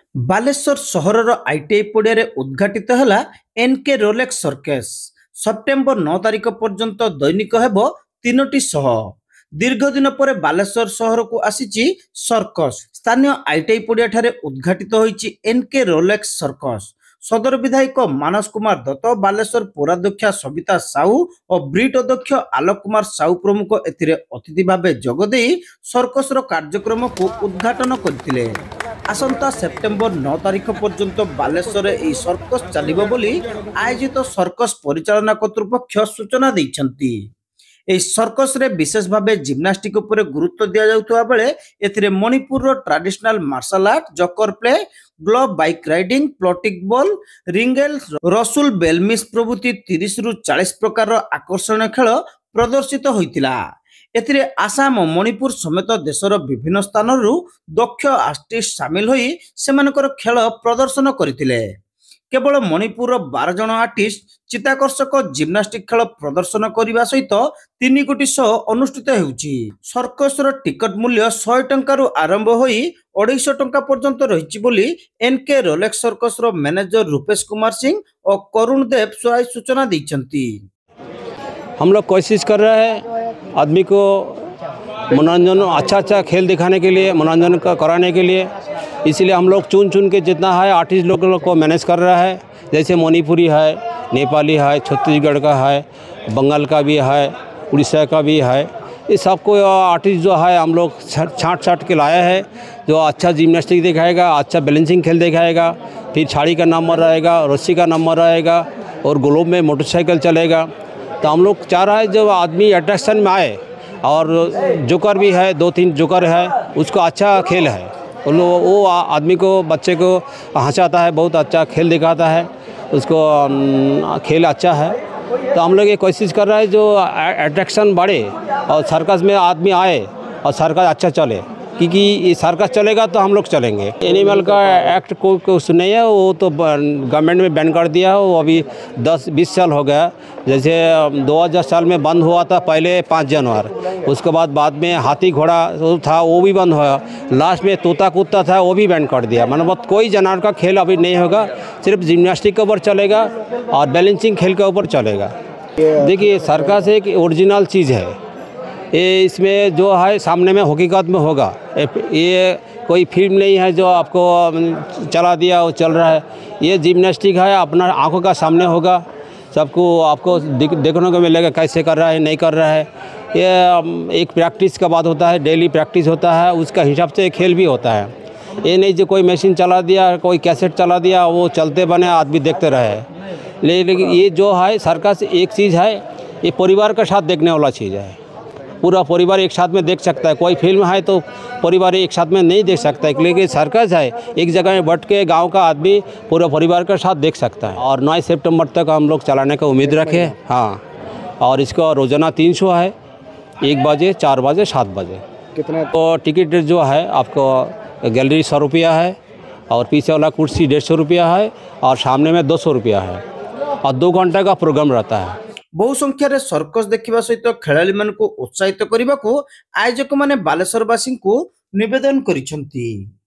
Baleshwar सहरर ITI पड़िया उद्घाटित है एनके रोलेक्स सर्कस। सेप्टेम्बर 9 तारिख पर्यंत दैनिक हेब 3टी शह। दीर्घ दिन पर बालेश्वर सहर को आसी सर्कस। स्थानीय आईटीआई पड़िया ठारे उद्घाटित होईची एनके रोलेक्स सर्कस। सदर विधायक मानस कुमार दत्त, बालेश्वर पौराध्यक्षा सविता साहू और ब्रिट अध्यक्ष आलोक कुमार साहू प्रमुख एथिरे अतिथि भावे जोगदे सर्कस कार्यक्रम को उद्घाटन करथिले। आसंता सेप्टेम्बर 9 तारिख पर्यंत बालेश्वर एही सर्कस चलिबो बोली आयोजित सर्कस परिचालना कर्तृपक्ष सूचना दैछंती। एही सर्कस रे विशेष भावे जिम्नास्टिक उपरे गुरुत्व दिया जाउतबा बेले एथिरे मणिपुर रो traditional martial art, joker play, globe bike riding, प्लॉटिक बॉल, रिंगेल, रसुल बेलमिस प्रभृति 30 रु 40 प्रकार आकर्षण खेल प्रदर्शित होइतिला। एथिरे आसाम और मणिपुर समेत देशर विभिन्न स्थानरू दक्ष आर्टिस्ट सामिल होई सेमानकर खेल प्रदर्शन करथिले। केवल मणिपुर 12 जन आर्टिस्ट चित्ताकर्षक जिम्नास्टिक खेल प्रदर्शन करने सहित 3 कोटी शो अनुष्ठित होउची। सर्कस रो टिकट मूल्य 100 टंका रु आरंभ होई 250 टंका पर्यंत रहिची बोली एनके रोलेक्स सर्कस रो मैनेजर रूपेश कुमार सिंह और करुण देव सोई सूचना दैछंती। हम लोग कोशिश कर रहे हैं आदमी को मनोरंजन अच्छा खेल दिखाने के लिए, मनोरंजन कराने के लिए, इसलिए हम लोग चुन के जितना है आर्टिस्ट लोग को मैनेज कर रहा है। जैसे मणिपुरी है, नेपाली है, छत्तीसगढ़ का है, बंगाल का भी है, उड़ीसा का भी है। इस सबको आर्टिस्ट जो है हम लोग छाँट के लाया है, जो अच्छा जिम्नास्टिक दिखाएगा, अच्छा बैलेंसिंग खेल दिखाएगा, फिर छाड़ी का नंबर रहेगा, रस्सी का नंबर रहेगा और ग्लोब में मोटरसाइकिल चलेगा। तो हम लोग चाह रहा है जो आदमी अट्रैक्शन में आए, और जोकर भी है, 2-3 जोकर है, उसको अच्छा खेल है, वो आदमी को, बच्चे को हंसाता है, बहुत अच्छा खेल दिखाता है, उसको खेल अच्छा है। तो हम लोग ये कोशिश कर रहे हैं जो अट्रैक्शन बढ़े और सर्कस में आदमी आए और सर्कस अच्छा चले, क्योंकि ये सर्कस चलेगा तो हम लोग चलेंगे। एनिमल का एक्ट को नहीं है, वो तो गवर्नमेंट में बैन कर दिया है, वो अभी 10-20 साल हो गया। जैसे 2000 साल में बंद हुआ था पहले 5 जानवर, उसके बाद में हाथी घोड़ा था वो भी बंद हुआ, लास्ट में तोता कुत्ता था वो भी बैन कर दिया। मतलब कोई जानवर का खेल अभी नहीं होगा, सिर्फ जिम्नास्टिक के ऊपर चलेगा और बैलेंसिंग खेल के ऊपर चलेगा। देखिए सर्कस एक ओरिजिनल चीज़ है, ये इसमें जो है सामने में हकीकत में होगा। ये कोई फिल्म नहीं है जो आपको चला दिया वो चल रहा है। ये जिम्नास्टिक है, अपना आंखों का सामने होगा, सबको आपको देखने को मिलेगा कैसे कर रहा है, नहीं कर रहा है। ये एक प्रैक्टिस का बात होता है, डेली प्रैक्टिस होता है, उसका हिसाब से खेल भी होता है। ये नहीं जो कोई मशीन चला दिया, कोई कैसेट चला दिया, वो चलते बने आदमी देखते रहे। लेकिन ये जो है सर्कस एक चीज़ है, ये परिवार के साथ देखने वाला चीज़ है। पूरा परिवार एक साथ में देख सकता है। कोई फिल्म है तो परिवार एक साथ में नहीं देख सकता है, लेकिन सर्कस है एक जगह में बैठ के गांव का आदमी पूरा परिवार के साथ देख सकता है। और 9 सितंबर तक हम लोग चलाने का उम्मीद रखें। हाँ, और इसका रोजाना 3 शो है, 1 बजे, 4 बजे, 7 बजे। कितना? तो टिकट जो है आपको गैलरी 100 रुपया है, और पीछे वाला कुर्सी 150 रुपया है, और सामने में 200 रुपया है, और 2 घंटे का प्रोग्राम रहता है। बहु संख्यार सर्कस देखा सहित खेलाड़ी मान उत्साहित करने को आयोजक माने बालेश्वरवासी को निवेदन करिसेंती।